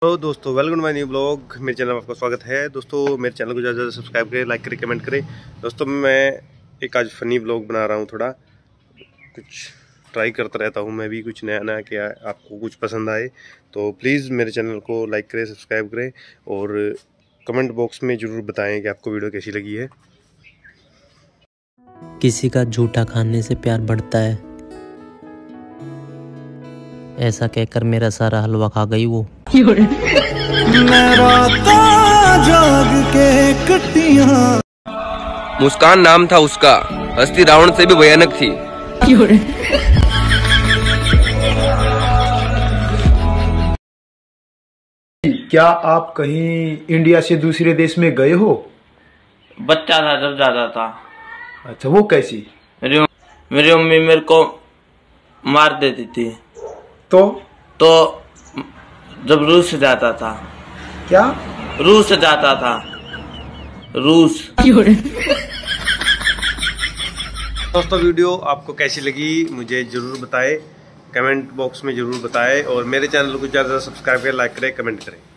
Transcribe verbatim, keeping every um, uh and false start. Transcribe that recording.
तो दोस्तों welcome to my new blog. मेरे चैनल में आपका स्वागत है। दोस्तों मेरे चैनल को ज़्यादा ज़्यादा सब्सक्राइब करें, लाइक करें, कमेंट करें। दोस्तों मैं एक आज फ़नी ब्लॉग बना रहा हूँ, थोड़ा कुछ ट्राई करता रहता हूँ मैं भी, कुछ नया नया, क्या आपको कुछ पसंद आए तो प्लीज़ मेरे चैनल को लाइक करें, सब्सक्राइब करें और कमेंट बॉक्स में ज़रूर बताएँ कि आपको वीडियो कैसी लगी है। किसी का झूठा खाने से प्यार बढ़ता है, ऐसा कहकर मेरा सारा हलवा खा गई वो। मुस्कान नाम था उसका, हस्ती रावण से भी भयानक थी। क्या आप कहीं इंडिया से दूसरे देश में गए हो? बच्चा था जब जाता था। अच्छा, वो कैसी? मेरी मेरी मम्मी मेरे को मार देती थी। तो तो जब रूस जाता था। क्या? रूस जाता था, रूस। दोस्तों वीडियो आपको कैसी लगी मुझे ज़रूर बताएं, कमेंट बॉक्स में ज़रूर बताएं और मेरे चैनल को ज़्यादा सब्सक्राइब करें, लाइक करें, कमेंट करें।